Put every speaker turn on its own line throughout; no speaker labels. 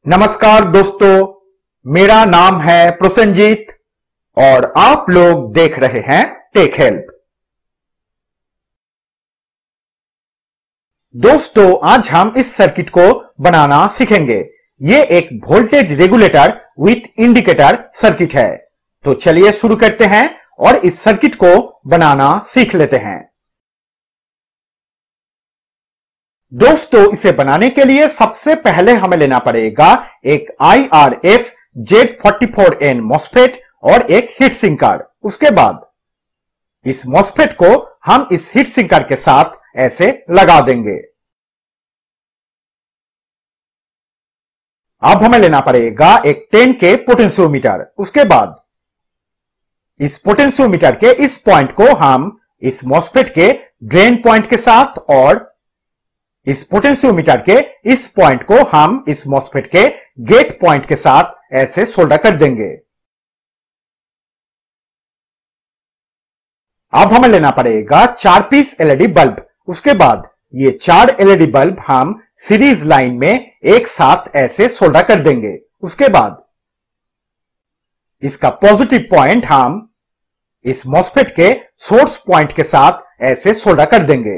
नमस्कार दोस्तों, मेरा नाम है प्रसन्नजीत और आप लोग देख रहे हैं टेक हेल्प। दोस्तों, आज हम इस सर्किट को बनाना सीखेंगे। ये एक voltage regulator with indicator circuit है। तो चलिए शुरू करते हैं और इस सर्किट को बनाना सीख लेते हैं। दोस्तों, इसे बनाने के लिए सबसे पहले हमें लेना पड़ेगा एक IRF Z44N MOSFET और एक हीट सिंकर। उसके बाद इस MOSFET को हम इस हीट सिंकर के साथ ऐसे लगा देंगे। अब हमें लेना पड़ेगा एक 10K पोटेंशियोमीटर। उसके बाद इस पोटेंशियोमीटर के इस पॉइंट को हम इस MOSFET के ड्रेन पॉइंट के साथ और इस पोटेंशियोमीटर के इस पॉइंट को हम इस MOSFET के गेट पॉइंट के साथ ऐसे सोल्डर कर देंगे। अब हमें लेना पड़ेगा 4 पीस LED बल्ब। उसके बाद ये 4 LED बल्ब हम सीरीज लाइन में एक साथ ऐसे सोल्डर कर देंगे। उसके बाद इसका पॉजिटिव पॉइंट हम इस MOSFET के सोर्स पॉइंट के साथ ऐसे सोल्डर कर देंगे।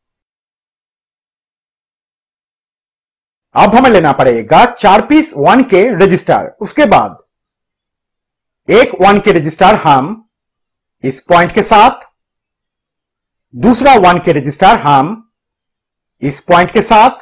अब हमें लेना पड़ेगा 4 पीस 1K रजिस्टर। उसके बाद एक 1K रजिस्टर हम इस पॉइंट के साथ, दूसरा 1K रजिस्टर हम इस पॉइंट के साथ,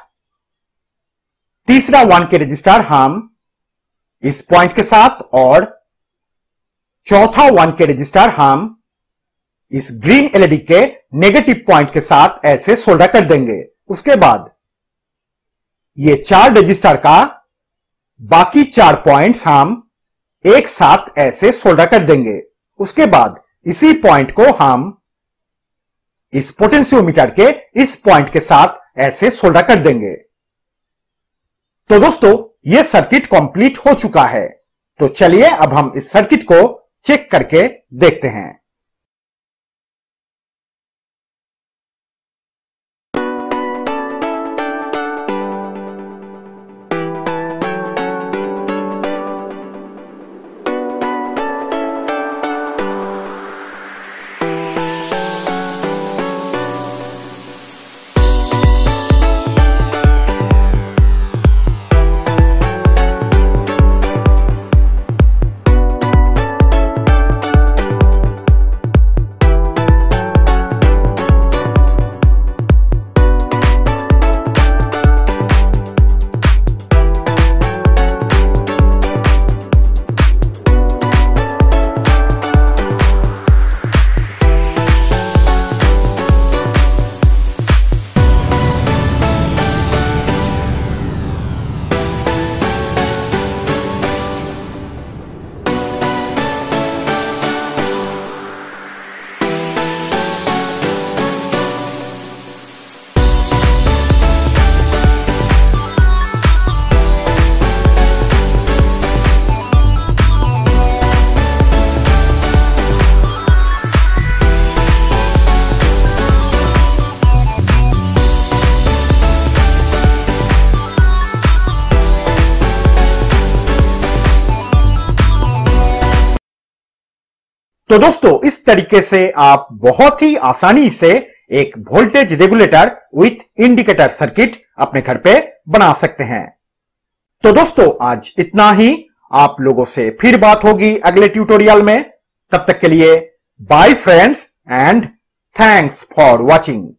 तीसरा 1K रजिस्टर हम इस पॉइंट के साथ और चौथा 1K रजिस्टर हम इस ग्रीन LED के नेगेटिव पॉइंट के साथ ऐसे सोल्डर कर देंगे। उसके बाद ये 4 रजिस्टर का बाकी 4 पॉइंट्स हम एक साथ ऐसे सोल्डर कर देंगे। उसके बाद इसी पॉइंट को हम इस पोटेंशियोमीटर के इस पॉइंट के साथ ऐसे सोल्डर कर देंगे। तो दोस्तों, यह सर्किट कंप्लीट हो चुका है। तो चलिए अब हम इस सर्किट को चेक करके देखते हैं। तो दोस्तों, इस तरीके से आप बहुत ही आसानी से एक voltage regulator with indicator circuit अपने घर पे बना सकते हैं। तो दोस्तों, आज इतना ही। आप लोगों से फिर बात होगी अगले ट्यूटोरियल में। तब तक के लिए bye friends and thanks for watching.